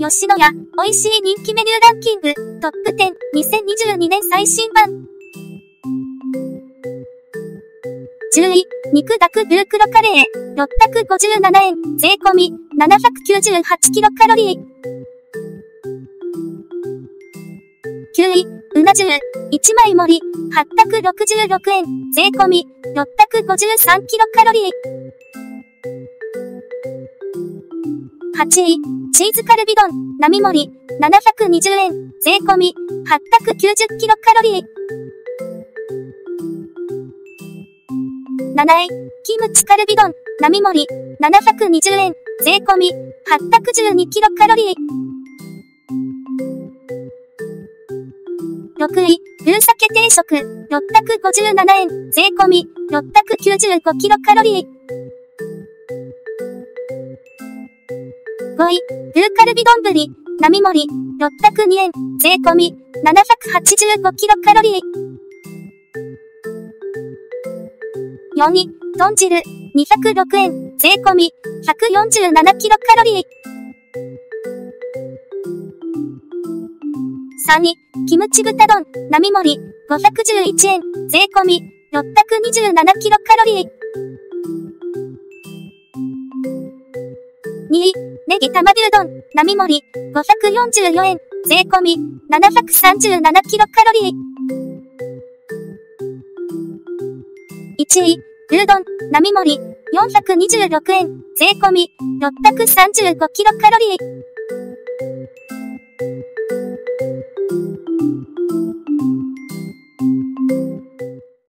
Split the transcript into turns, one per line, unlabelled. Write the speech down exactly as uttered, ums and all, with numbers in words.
吉野家、美味しい人気メニューランキング、トップじゅう、にせんにじゅうにねん最新版。じゅうい、肉ダクブークロカレー、ろっぴゃくごじゅうななえん、税込み、ななひゃくきゅうじゅうはちキロカロリー。きゅうい、うな重、いちまい盛り、はっぴゃくろくじゅうろくえん、税込み、ろっぴゃくごじゅうさんキロカロリー。はちい、チーズカルビ丼、並盛り、ななひゃくにじゅうえん、税込み、はっぴゃくきゅうじゅうキロカロリー。なない、キムチカルビ丼、並盛り、ななひゃくにじゅうえん、税込み、はっぴゃくじゅうにキロカロリー。ろくい、ルー鮭定食、ろっぴゃくごじゅうななえん、税込み、ろっぴゃくきゅうじゅうごキロカロリー。ごい、ルーカルビ丼、並盛り、ろっぴゃくにえん、税込み、ななひゃくはちじゅうごキロカロリー。よんい、豚汁、にひゃくろくえん、税込み、ひゃくよんじゅうななキロカロリー。さんい、キムチ豚丼、並盛り、ごひゃくじゅういちえん、税込み、ろっぴゃくにじゅうななキロカロリー。にい、ネギ玉牛丼、並盛り、ごひゃくよんじゅうよえん、税込み、ななひゃくさんじゅうななキロカロリー。いちい、牛丼、並盛り、よんひゃくにじゅうろくえん、税込み、ろっぴゃくさんじゅうごキロカロリー。